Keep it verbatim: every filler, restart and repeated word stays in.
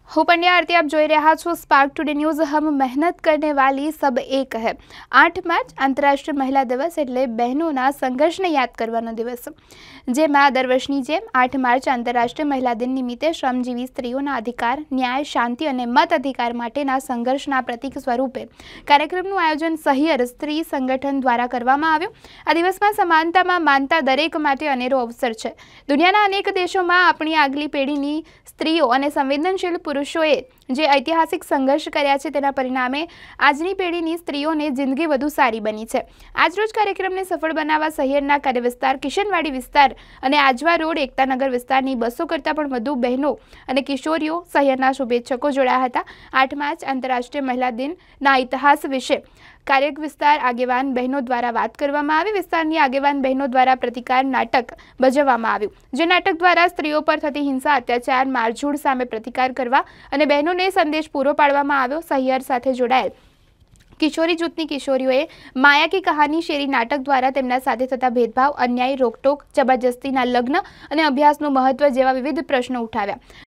હું पंड्या आरती, आप જોઈ રહ્યા છો स्पार्क टुडे न्यूज। हम मेहनत करने वाली सब एक है। आठ मार्च आंतरराष्ट्रीय महिला दिवस एटले बहनों संघर्ष ने याद करवानो दिवस, जेमां दर वर्षनी जेम आठ मार्च आंतरराष्ट्रीय महिला दिन निमित्ते श्रमजीवी स्त्रीओना अधिकार, न्याय, शांति और मत अधिकार माटेना संघर्षना प्रतीक स्वरूपे कार्यक्रमनुं आयोजन सहियर स्त्री संगठन द्वारा करवामां आव्युं। आ दिवसमां समानतामां मानता दरेक माटे अनेरो अवसर छे। दुनियाना अनेक देशोमां आपणी आगली पेढ़ीनी स्त्रीओ अने संवेदनशील पुरुषोए जे ऐतिहासिक संघर्ष कर्या छे, तेना परिणामे आजनी पेढ़ीनी स्त्रीओने जिंदगी वधु सारी बनी छे। આજરોજ કાર્યક્રમને સફળ બનાવવા શહેરના કાર્ય વિસ્તાર, કિશનવાડી વિસ્તાર અને આજવા રોડ, એકતાનગર વિસ્તારની બસો કરતાં પણ વધુ બહેનો અને કિશોરીઓ શહેરના શુભેચ્છકો જોડાયા હતા। આઠ માર્ચ આંતરરાષ્ટ્રીય મહિલા દિનના ઇતિહાસ વિશે કાર્ય વિસ્તાર આગેવાન બહેનો દ્વારા વાત કરવામાં આવી। વિસ્તારની આગેવાન બહેનો દ્વારા પ્રતિકાર નાટક ભજવવામાં આવ્યું, જે નાટક દ્વારા સ્ત્રીઓ પર થતી હિંસા, અત્યાચાર, મારઝૂડ સામે પ્રતિકાર કરવા અને બહેનોને સંદેશ પૂરો પાડવામાં આવ્યો। સહિયર સાથે જોડાયેલ किशोरी जूथनी किशोरीओए माया की कहानी शेरी नाटक द्वारा तेमना साथे थता भेदभाव, अन्याय, रोकटोक, जबरदस्तीना लग्न अने अभ्यासनुं महत्व जेवा विविध प्रश्नों उठाव्या।